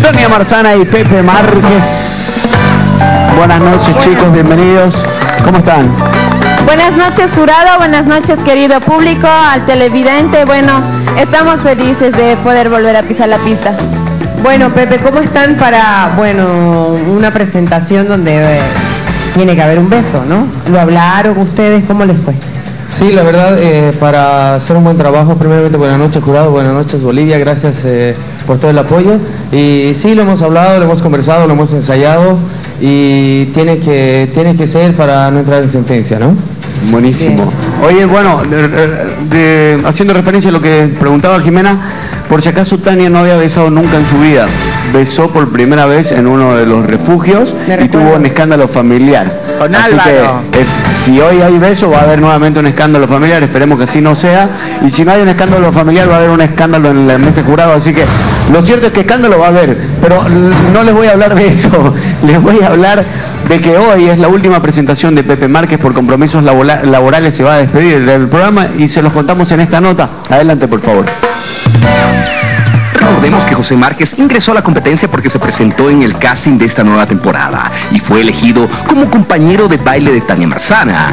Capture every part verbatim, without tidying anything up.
Tania Marzana y Pepe Márquez. Buenas noches, chicos, bienvenidos. ¿Cómo están? Buenas noches, jurado, buenas noches, querido público, al televidente. Bueno, estamos felices de poder volver a pisar la pista. Bueno, Pepe, ¿cómo están para, bueno, una presentación donde eh, tiene que haber un beso, ¿no? ¿Lo hablaron ustedes? ¿Cómo les fue? Sí, la verdad, eh, para hacer un buen trabajo, primeramente buenas noches, jurado, buenas noches, Bolivia, gracias eh, por todo el apoyo. Y sí, lo hemos hablado, lo hemos conversado, lo hemos ensayado y tiene que, tiene que ser para no entrar en sentencia, ¿no? Buenísimo. Oye, bueno, de, de, haciendo referencia a lo que preguntaba Jimena, por si acaso Tania no había besado nunca en su vida. Besó por primera vez en uno de los refugios y tuvo un escándalo familiar. Con así Álvaro. que, eh, si hoy hay beso, va a haber nuevamente un escándalo familiar. Esperemos que así no sea. Y si no hay un escándalo familiar, va a haber un escándalo en la mesa de jurado. Así que lo cierto es que escándalo va a haber. Pero no les voy a hablar de eso. Les voy a hablar de que hoy es la última presentación de Pepe Márquez. Por compromisos laborales se va a despedir del programa y se los contamos en esta nota. Adelante, por favor. Recordemos que José Márquez ingresó a la competencia porque se presentó en el casting de esta nueva temporada y fue elegido como compañero de baile de Tania Marzana.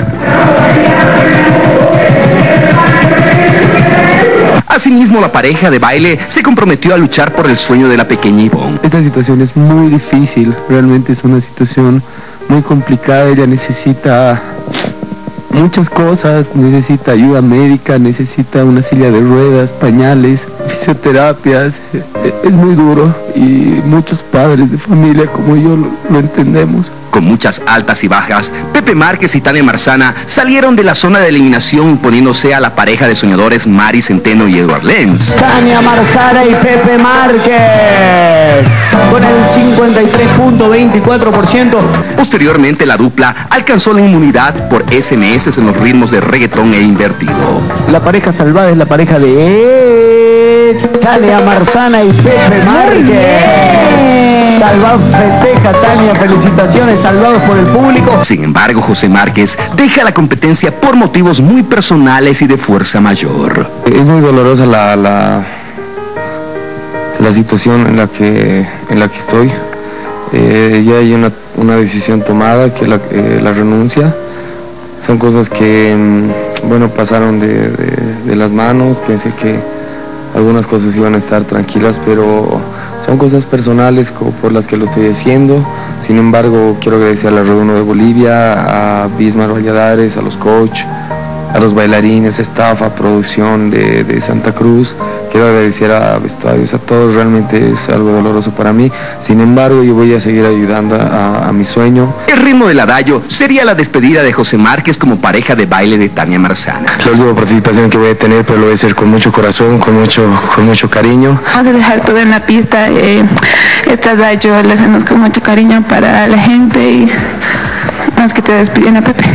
Asimismo, la pareja de baile se comprometió a luchar por el sueño de la pequeña Ivonne. Esta situación es muy difícil, realmente es una situación muy complicada. Ella necesita muchas cosas, necesita ayuda médica, necesita una silla de ruedas, pañales, fisioterapias. Es muy duro y muchos padres de familia como yo lo, lo entendemos. Con muchas altas y bajas, Pepe Márquez y Tania Marzana salieron de la zona de eliminación imponiéndose a la pareja de soñadores Mari Centeno y Edward Lenz. Tania Marzana y Pepe Márquez con el cincuenta y tres punto veinticuatro por ciento. Posteriormente, la dupla alcanzó la inmunidad por ese eme ese en los ritmos de reggaetón e invertido. La pareja salvada es la pareja de Tania Marzana y Pepe Márquez. Salvados, festeja Tania, felicitaciones, salvados por el público. Sin embargo, José Márquez deja la competencia por motivos muy personales y de fuerza mayor. Es muy dolorosa la, la, la situación en la que, en la que estoy. Eh, ya hay una, una decisión tomada, que la, eh, la renuncia. Son cosas que, bueno, pasaron de, de, de las manos. Pensé que algunas cosas iban a estar tranquilas, pero son cosas personales por las que lo estoy haciendo. Sin embargo, quiero agradecer a la Red uno de Bolivia, a Bismar Valladares, a los coach, a los bailarines, staff, a producción de, de Santa Cruz. Quiero agradecer a vestuarios, a todos. Realmente es algo doloroso para mí. Sin embargo, yo voy a seguir ayudando a, a mi sueño. El ritmo del adagio sería la despedida de José Márquez como pareja de baile de Tania Marzana. La última participación que voy a tener, pero lo voy a hacer con mucho corazón, con mucho, con mucho cariño. Vamos a dejar todo en la pista. Eh, este adagio lo hacemos con mucho cariño para la gente y más que te despiden a Pepe.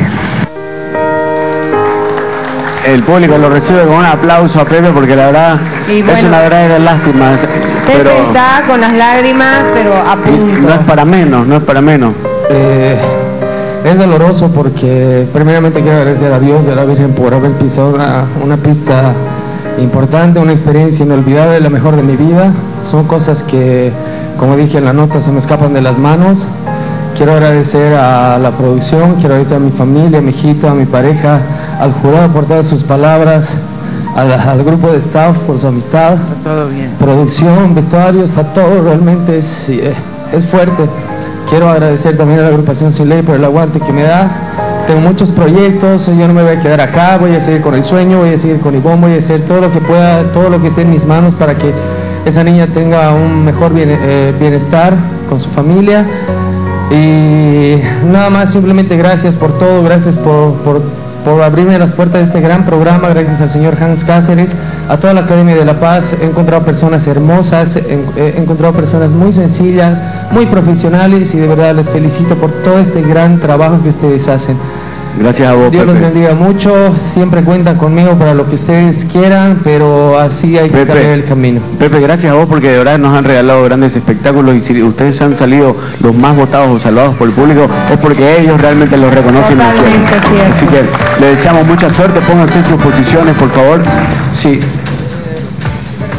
El público lo recibe con un aplauso a Pepe porque la verdad y bueno, es una verdadera lástima. Pepe pero está con las lágrimas, pero a punto. No es para menos, no es para menos. Eh, es doloroso porque primeramente quiero agradecer a Dios y a la Virgen por haber pisado una, una pista importante, una experiencia inolvidable, la mejor de mi vida. Son cosas que, como dije en la nota, se me escapan de las manos. Quiero agradecer a la producción, quiero agradecer a mi familia, a mi hijita, a mi pareja, al jurado por todas sus palabras, al, al grupo de staff por su amistad, Todo bien. producción, vestuarios, a todo, realmente es, es fuerte. Quiero agradecer también a la agrupación Sin Ley por el aguante que me da. Tengo muchos proyectos, yo no me voy a quedar acá, voy a seguir con el sueño, voy a seguir con Ivonne, voy a hacer todo lo que pueda, todo lo que esté en mis manos para que esa niña tenga un mejor bien, eh, bienestar con su familia. Y nada más, simplemente gracias por todo, gracias por, por, por abrirme las puertas de este gran programa, gracias al señor Hans Cáceres, a toda la Academia de la Paz. He encontrado personas hermosas, he, he encontrado personas muy sencillas, muy profesionales y de verdad les felicito por todo este gran trabajo que ustedes hacen. Gracias a vos, Dios Pepe. los bendiga mucho, siempre cuentan conmigo para lo que ustedes quieran, pero así hay que Pepe, cambiar el camino. Pepe, gracias a vos porque de verdad nos han regalado grandes espectáculos y si ustedes han salido los más votados o salvados por el público es porque ellos realmente los reconocen. Totalmente cierto. Así que les deseamos mucha suerte, pónganse en sus posiciones, por favor. Sí.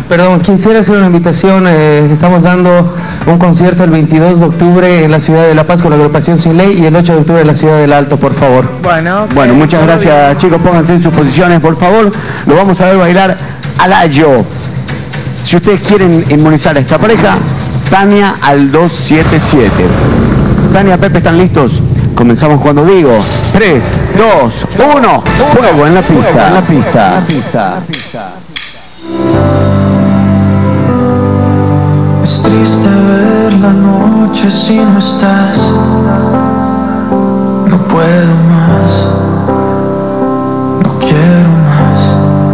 Perdón, quisiera hacer una invitación. Eh, estamos dando un concierto el veintidós de octubre en la ciudad de La Paz con la agrupación Sin Ley y el ocho de octubre en la ciudad del Alto, por favor. Bueno, bueno, muchas gracias, chicos. Pónganse en sus posiciones, por favor. Lo vamos a ver bailar al ayo. Si ustedes quieren inmunizar a esta pareja, Tania al dos siete siete. Tania, Pepe, ¿están listos? Comenzamos cuando digo tres, dos, uno, fuego en la pista, en la pista, en la pista. Es triste ver la noche si no estás. No puedo más. No quiero más.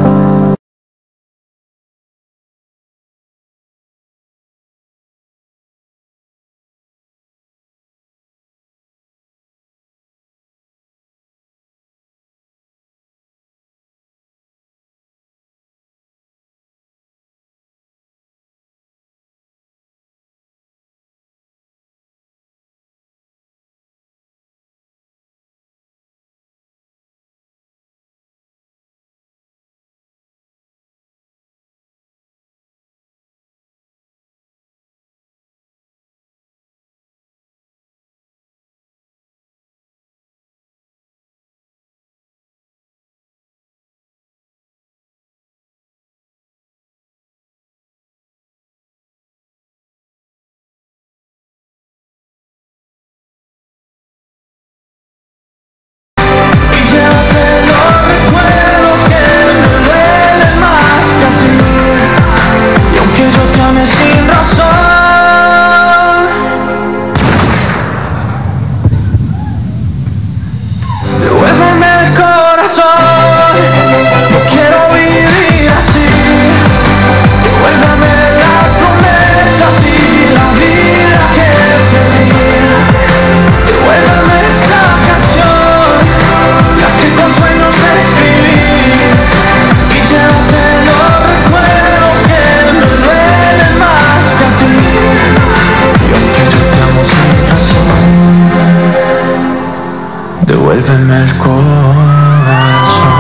Devuélveme el corazón.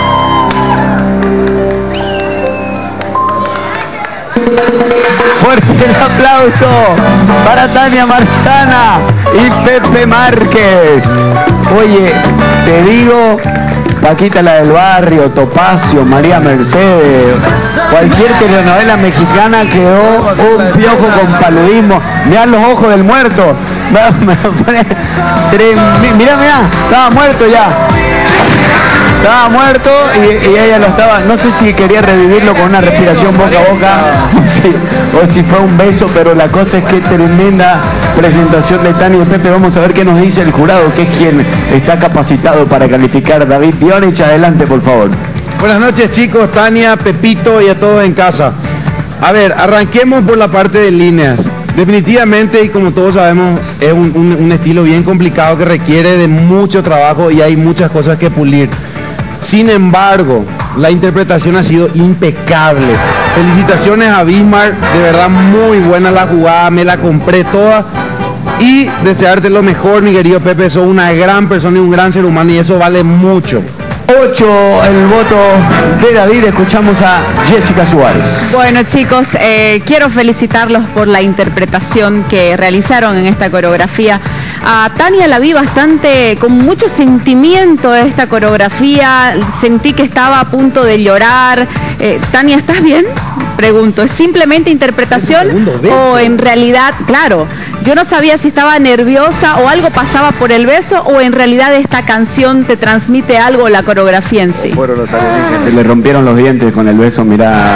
Fuerte el aplauso para Tania Marzana y Pepe Márquez. Oye, te digo, Paquita la del Barrio, Topacio, María Mercedes, cualquier telenovela mexicana quedó un piojo con paludismo. Mirá los ojos del muerto. Me lo pone tres, mirá, mirá, estaba muerto ya. Estaba muerto y, y ella lo estaba, no sé si quería revivirlo con una respiración boca a boca o si, o si fue un beso, pero la cosa es que tremenda presentación de Tania y Pepe. Vamos a ver qué nos dice el jurado, que es quien está capacitado para calificar. David Pionich, adelante por favor. Buenas noches chicos, Tania, Pepito y a todos en casa. A ver, arranquemos por la parte de líneas. Definitivamente, y como todos sabemos, es un, un, un estilo bien complicado que requiere de mucho trabajo y hay muchas cosas que pulir. Sin embargo, la interpretación ha sido impecable. Felicitaciones a Bismarck, de verdad muy buena la jugada, me la compré toda. Y desearte lo mejor, mi querido Pepe, sos una gran persona y un gran ser humano y eso vale mucho. ocho el voto de David. Escuchamos a Jessica Suárez. Bueno chicos, eh, quiero felicitarlos por la interpretación que realizaron en esta coreografía. A Tania la vi bastante, con mucho sentimiento de esta coreografía, sentí que estaba a punto de llorar. Eh, Tania, ¿estás bien? Pregunto, ¿es simplemente interpretación o en realidad, claro, yo no sabía si estaba nerviosa o algo pasaba por el beso o en realidad esta canción te transmite algo, la coreografía en sí? Fueron los alienígenas. Se le rompieron los dientes con el beso, mirá.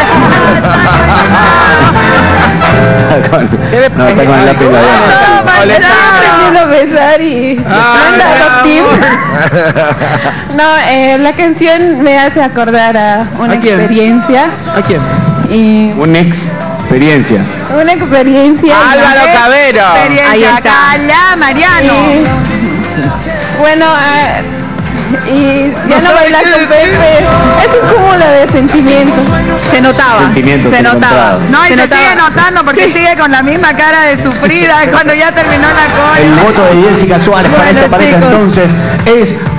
con, no, está con el lápiz aprendiendo a besar y no, eh, la canción me hace acordar a una ¿A quién? experiencia. ¿A quién? Y una experiencia. una experiencia. Álvaro y- Cabero. Ahí está. Calla, Mariano. Y, bueno, eh, y ya no, bailar con Pepe. Es un cúmulo de sentimientos. Se notaba. Sentimientos se notaba. encontrados. No, y Se se notaba. sigue notando porque sigue con la misma cara de sufrida cuando ya terminó la El cola. voto de Jessica Suárez para Bueno, esta pareja chicos. entonces es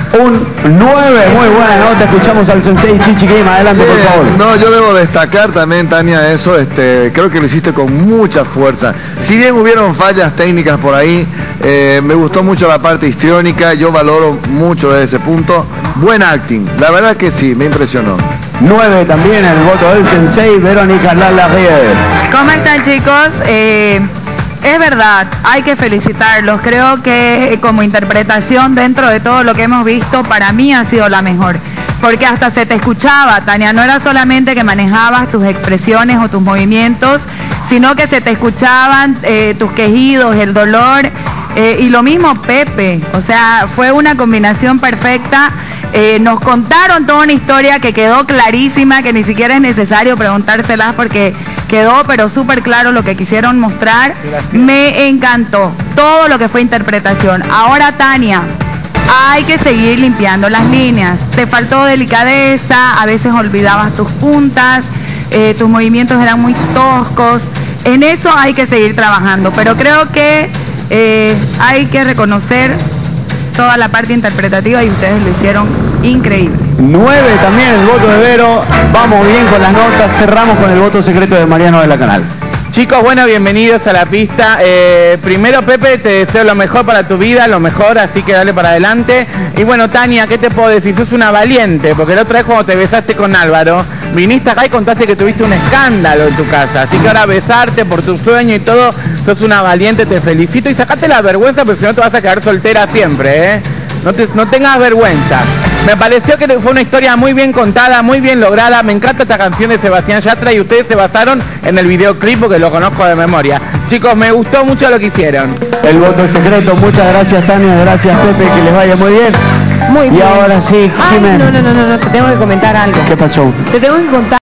un nueve. Muy buena nota. Escuchamos al sensei Chichi Grima. Adelante, por favor. No, yo debo destacar también, Tania, eso, este, creo que lo hiciste con mucha fuerza. Si bien hubieron fallas técnicas por ahí, eh, me gustó mucho la parte histriónica, yo valoro mucho desde ese punto. Buen acting, la verdad que sí, me impresionó. nueve también el voto del sensei Verónica Lala Rieder. ¿Cómo están, chicos? Eh, es verdad, hay que felicitarlos. Creo que como interpretación dentro de todo lo que hemos visto, para mí ha sido la mejor. Porque hasta se te escuchaba, Tania, no era solamente que manejabas tus expresiones o tus movimientos, sino que se te escuchaban eh, tus quejidos, el dolor, eh, y lo mismo Pepe, o sea, fue una combinación perfecta. Eh, nos contaron toda una historia que quedó clarísima, que ni siquiera es necesario preguntárselas porque quedó pero súper claro lo que quisieron mostrar. Gracias. Me encantó todo lo que fue interpretación. Ahora, Tania, hay que seguir limpiando las líneas. Te faltó delicadeza, a veces olvidabas tus puntas, eh, tus movimientos eran muy toscos. En eso hay que seguir trabajando, pero creo que eh, hay que reconocer toda la parte interpretativa y ustedes lo hicieron increíble. nueve también el voto de Vero. Vamos bien con las notas. Cerramos con el voto secreto de Mariano de la Canal. Chicos, bueno, bienvenidos a la pista. Eh, primero, Pepe, te deseo lo mejor para tu vida, lo mejor, así que dale para adelante. Y bueno, Tania, ¿qué te puedo decir? Sos una valiente, porque la otra vez cuando te besaste con Álvaro, viniste acá y contaste que tuviste un escándalo en tu casa. Así que ahora besarte por tu sueño y todo, sos una valiente, te felicito. Y sacate la vergüenza, porque si no te vas a quedar soltera siempre, ¿eh? No, te, no tengas vergüenza. Me pareció que fue una historia muy bien contada, muy bien lograda. Me encanta esta canción de Sebastián Yatra y ustedes se basaron en el videoclip porque lo conozco de memoria. Chicos, me gustó mucho lo que hicieron. El voto es secreto. Muchas gracias, Tania. Gracias, Pepe. Que les vaya muy bien. Muy bien. Y ahora sí, Ay, Jiménez. no, no, no, no, no, te tengo que comentar algo. ¿Qué pasó? Te tengo que contar.